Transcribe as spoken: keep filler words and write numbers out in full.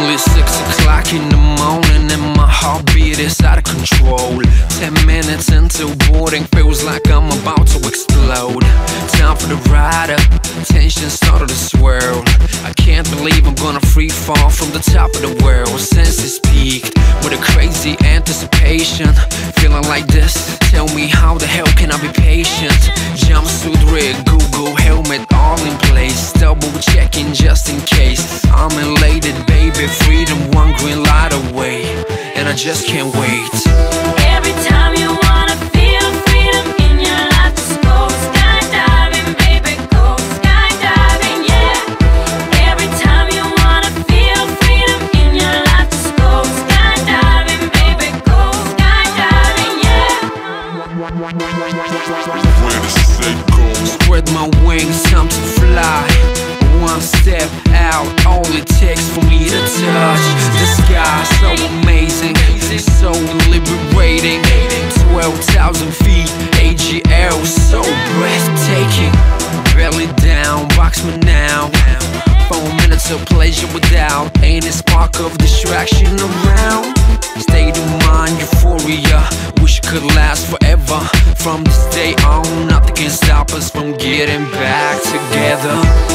only six o'clock in the morning and my heartbeat is out of control. Ten minutes into boarding, feels like I'm about to explode. Time for the ride up, tension started to swirl. I can't believe I'm gonna free fall from the top of the world. Senses peaked with a crazy anticipation. Feeling like this, tell me how the hell can I be patient? Jumpsuit rig, Google helmet all in place, double checking just in case. I'm elated, baby, freedom one green light away, and I just can't wait. Every time you wanna feel freedom in your life, just go skydiving, baby, go skydiving, yeah. Every time you wanna feel freedom in your life, just go skydiving, baby, go skydiving, yeah. Spread my wings, time to fly. One step out, all it takes for me to touch the sky. So amazing, so liberating. Twelve thousand feet, A G L, so breathtaking. Belly down, boxman now. Four minutes of pleasure without any spark of distraction around. State of mind, euphoria, wish it could last forever. From this day on, nothing can stop us from getting back together.